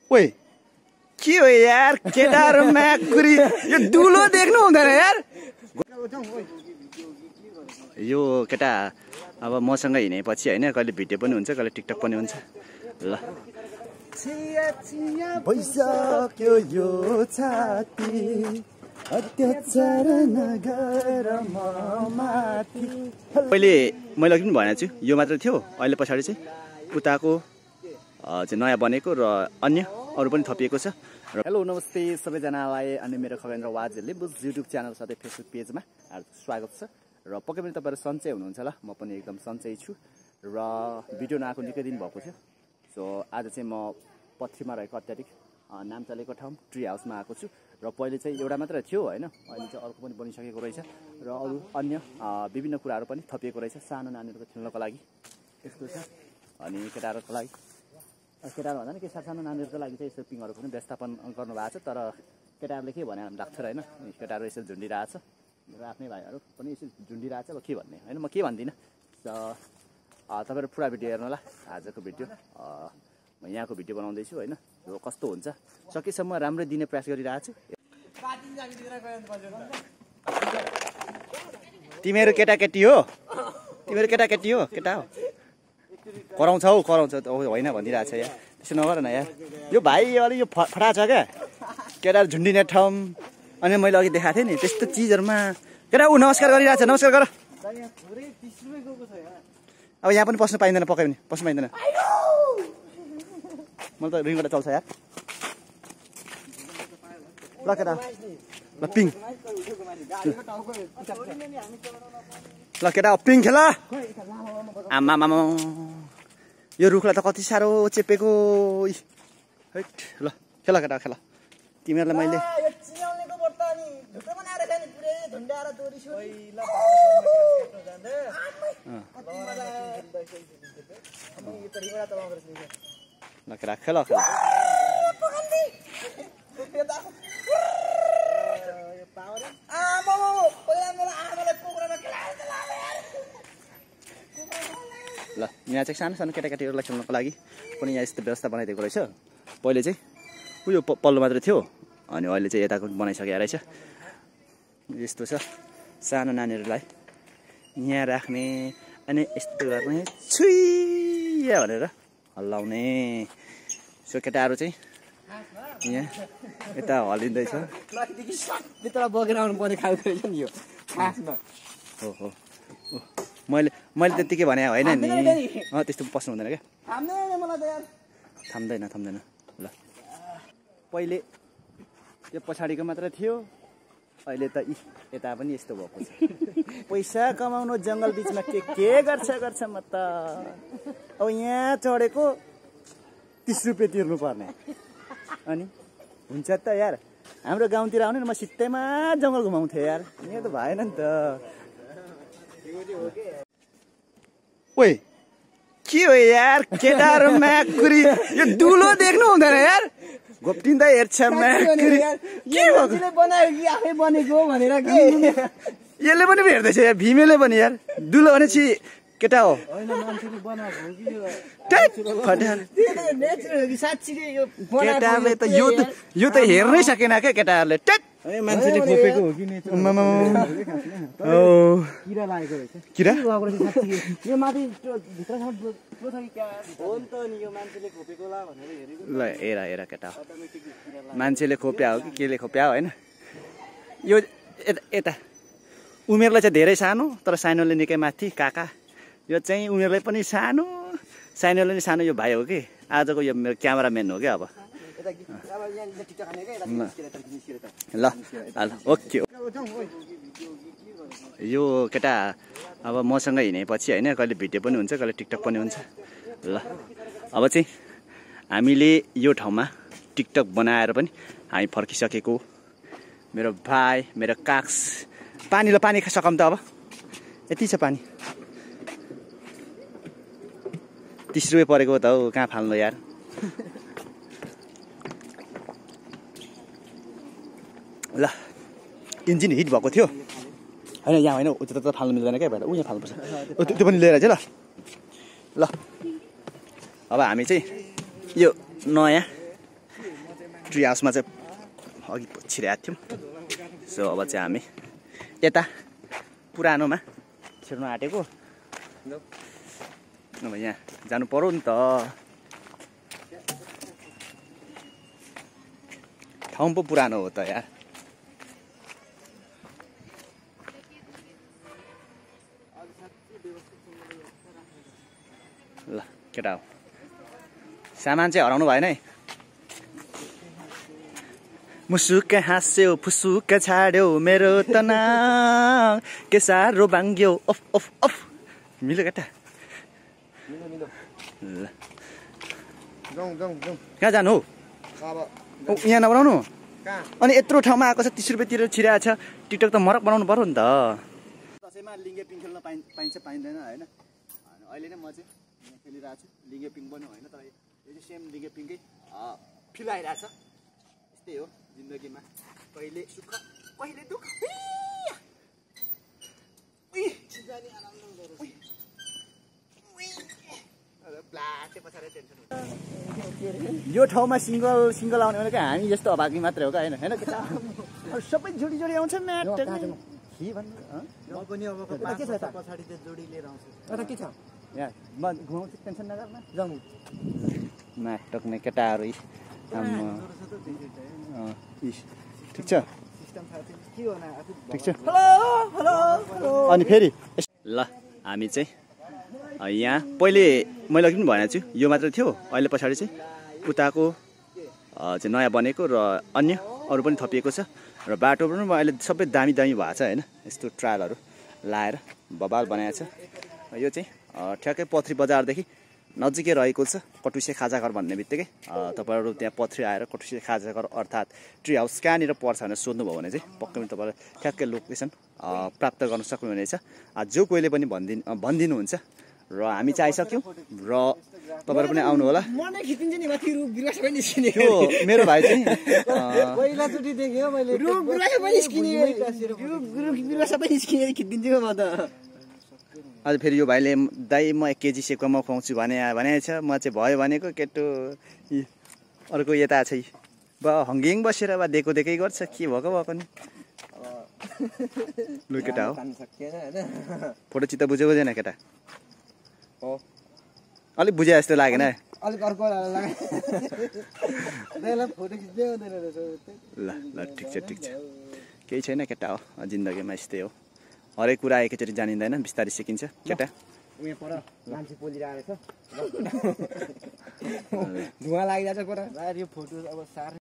ओए के हो यार केटाहरुमा कुरी यो दुलो देख्नु हुँदैन यार। यो केटा अब मसँग हिँडेपछि हैन कहिले भिडियो पनि हुन्छ कहिले टिकटक पनि हुन्छ। ल छिया छिया भइसक्यो यो छाती अत्याचार नगर म माथि। पहिले मैले अघि पनि भनेको छु यो मात्र थियो। अहिले पछाडि चाहिँ उताको चाहिँ नयाँ बनेको र अन्य अरू पनि थपिएको छ। हेलो नमस्ते सबैजनालाई अनि मेरो खगेन्द्र वाजेलले बुझ युट्युब च्यानल साथै फेसबुक पेजमा स्वागत छ। र पक्कै पनि तपाईहरु सन्चै हुनुहुन्छ होला। म पनि एकदम सन्चै छु र भिडियो नआएको निकै दिन भएको थियो। सो आज चाहिँ म पथरीमा रहेको अत्याधिक नाम चलेको ठाउँ ट्री हाउसमा आएको छु। र पहिले चाहिँ एउटा मात्र थियो हैन, अहिले चाहिँ अर्को पनि बनिसकेको रहेछ र अरू अन्य विभिन्न कुराहरू पनि थपिएको रहेछ सानो नानीहरुको खेल्नको लागि यस्तो छ। अनि केटाहरुको लागि केटाहरु भन्दा नि के सानो नानीहरुको लागि चाहिँ यस्तो पिङहरु पनि व्यवस्थापन गर्नु भएको छ। तर केटाहरुले के भने लाग्छ र हैन, केटाहरु यसरी झुन्डिरहेछ र आफ्नै भाइहरु पनि यसरी झुन्डिरहेछ। अब के भन्ने हैन, म के भन्दिन। तपाईहरु पुरा भिडियो हेर्नु होला। आजको भिडियो म यहाँको भिडियो बनाउँदै छु हैन, यो कस्तो हुन्छ सकेसम्म राम्रै दिने प्रयास गरिरहेछु। तिमीहरु केटाकेटी हो, तिमीहरु केटाकेटी हो, केटा हो कराउँछौ होइन भनिरहेछ यार। त्यसो नगर न यार। यो भाइ अलि यो फटा छ क्या केटाहरु झुन्डिने ठाउँ। अनि मैले अघि देखाएको थिएँ नि त्यस्तो चिजहरुमा केटा ऊ नमस्कार गरिरहेछ। नमस्कार गर। अब यहाँ पनि पस्नु पाइँदैन, पक्कै पनि पस्नु पाइँदैन। मलाई त रिङबाट चल्छ यार। ल केटा ल पिङ ल केटा पिङ खेल। आमा मामा यो रुखलाई त कति साह्रो चेपेको। ल खेल केटा खेल। तिमीहरूलाई मैले ल केटा खेल खेल। ल यहाँ चाहिँ सानो सानो केटाकेटीहरूलाई खेल्नको लागि पनि यहाँ यस्तो व्यवस्था बनाइदिएको रहेछ। पहिले चाहिँ उयो पल्लो मात्र थियो अनि अहिले चाहिँ यताको बनाइसकेको रहेछ। यस्तो छ सानो नानीहरूलाई यहाँ राख्ने अनि यस्तो गर्ने छुइया भनेर हल्लाउने। सो केटाहरू चाहिँ यहाँ यता हल्लिँदैछ। बगेर आउनु पर्ने खालको रहेछ नि यो खासमा। हो हो मैले त्यतिकै भने होइन नि। त्यस्तो पस्नु हुँदैन क्या। थाम्दैन। ल पहिले त्यो पछाडिको मात्र थियो, अहिले त यता पनि यस्तो भएको छ। पैसा कमाउनु जङ्गल बिचमा के गर्छ म त। अब यहाँ चढेको 30 रुपियाँ तिर्नु पर्ने अनि हुन्छ त यार। हाम्रो गाउँतिर आउने न म सित्तैमा जङ्गल घुमाउँथेँ यार। यहाँ त भएन नि त। ओए के हो यार केटाहरुमा कुरी यो दुलो देख्नु हुँदैन यार। घोप्टिँदा हेर्छ माकुरी के भएको बनायो कि आफै बनेको भनेर के यसले पनि हेर्दैछ यार। भीमेले पनि यार दुलो भनेपछि केटा हो हैन, मान्छेले बनाएको हो कि यो फटाल नेचुरल हो कि साच्चै यो केटाले त यो त हेर्नै सकेन क्या केटाहरुले। ए मान्छेले खोपेको हो कि नेचुरल ओ किरा लागेको रहेछ। किरा गएको रहेछ साच्चै। यो माथि भित्रसम्म त्यो छ कि क्या हो नि त नि यो मान्छेले खोपेको ला भनेर हेरेको। ल हेर केटा मान्छेले खोप्या हो कि केले खोप्या हो हैन। यो यता उमेरलाई चाहिँ धेरै सानो तर सानोले निकै माथि काका। यो चाहिँ उमेरलाई पनि सानो सानोले नि सानो यो भाइ हो कि आजको यो मेरो क्यामेराम्यान हो क्या। अब ल ओके। यो केटा अब मसँग हिँडेपछि होइन कहिले भिडियो पनि हुन्छ कहिले टिकटक पनि हुन्छ। ल अब चाहिँ हामीले यो ठाउँमा टिकटक बनाएर पनि हामी फर्किसकेको। मेरो भाइ मेरो काक्स पानी ल पानी सकाम त। अब यति छ पानी। 30 रुपियाँ परेको त हो कहाँ फाल्नु यार। ल इन्जिन हिट भएको थियो हैन। यहाँ होइन उता त फाल्नु मिल्दैन क्या भएर उ यहाँ फाल्नुपर्छ। त्यो पनि लिएर चाहिँ ल अब हामी चाहिँ यो नयाँ ट्री हाउसमा चाहिँ अघि छिरेको थियौँ। सो अब चाहिँ हामी यता पुरानोमा छिर्न आँटेको। अब यहाँ जानु पर्यो नि त। ठाउँ पो पुरानो हो त यार। ल केटा हो, सामान चाहिँ हराउनु भएन है। मुसुक हाँस्यो फुसुक छाड्यो मेरो त नाम के साह्रो बाङ्ग्यो अफ अफ अफ। मिल्यो केटा? ल कहाँ जानु हौ? यहाँ नबनाउनु। अनि यत्रो ठाउँमा आएको छ, 30 रुपियाँ तिरेर छिराएको छ। टिकटक त मरक बनाउनु पर्यो नि त। दसैँमा लिङ्गे पिङ खेल्न पाइन्छ पाइँदैन होइन। अहिले नै म चाहिँ यहाँ खेलिरहेको छु। लिङ्गे पिङ पनि होइन तर यो चाहिँ सेम लिङ्गे पिङकै फिल आइरहेछ। यस्तै हो जिन्दगीमा, कहिले सुख कहिले दुःख। यो ठाउँमा सिङ्गल आउने भनेको हामी जस्तो अभागी मात्रै हो क्या होइन? होइन केटा? सबै जोडी जोडी आउँछ म्याट। के छ त? पछाडि त्यो जोडी लिएर आउँछ। एउटा के छ? यहाँ म घुमाउँछु, टेन्सन नगर्नु। जाउँ म्याट टक्ने केटाहरू। ठिक छ ठिक छ। अनि फेरि ल हामी चाहिँ यहाँ पहिले मैले अघि पनि भनेको छु यो मात्र थियो। अहिले पछाडि चाहिँ उताको चाहिँ नयाँ बनेको र अन्य अरू पनि थपिएको छ। र बाटो पनि अहिले सबै दामी दामी भएको छ होइन। यस्तो ट्रायलहरू लाएर बबाल बनाएको छ। यो चाहिँ ठ्याक्कै पथरी बजारदेखि नजिकै रहेको छ। कटुसे खाजाघर भन्ने बित्तिकै तपाईँहरू त्यहाँ पथरी आएर कटुसे खाजाघर अर्थात् ट्री हाउस कहाँनिर पर्छ भनेर सोध्नुभयो भने चाहिँ पक्कै पनि तपाईँलाई ठ्याक्कै लोकेसन प्राप्त गर्न सक्नुहुनेछ। जो कोहीले पनि भनिदिनुहुन्छ। र हामी चाहिँ आइसक्यौँ र तपाईँहरू पनि आउनु होला। मेरो भाइ चाहिँ पहिलाचोटि देखेँ मैले। आज फेरि यो भाइले दाइ म 1 केजी सेकुवा खुवाउँछु भनेको छ। म चाहिँ भयो भनेको केटो अर्को यता छ हङ्गिङ बसेर बा दिएको देखेकै गर्छ। के भएको नि लु केटा हो। फोटो चित्त बुझेको छैन केटा? अलिक बुझे जस्तो लागेन? अलिक अर्को ल ल ठिक छ ठिक छ। केही छैन केटा हो, जिन्दगीमा यस्तै हो। हरेक कुरा एकैचोटि जानिँदैन, बिस्तारै सिकिन्छ केटा। उयो पर मान्छे पोलिरहेको छ, धुवा लागिरहेछ पर। यो फोटो अब सार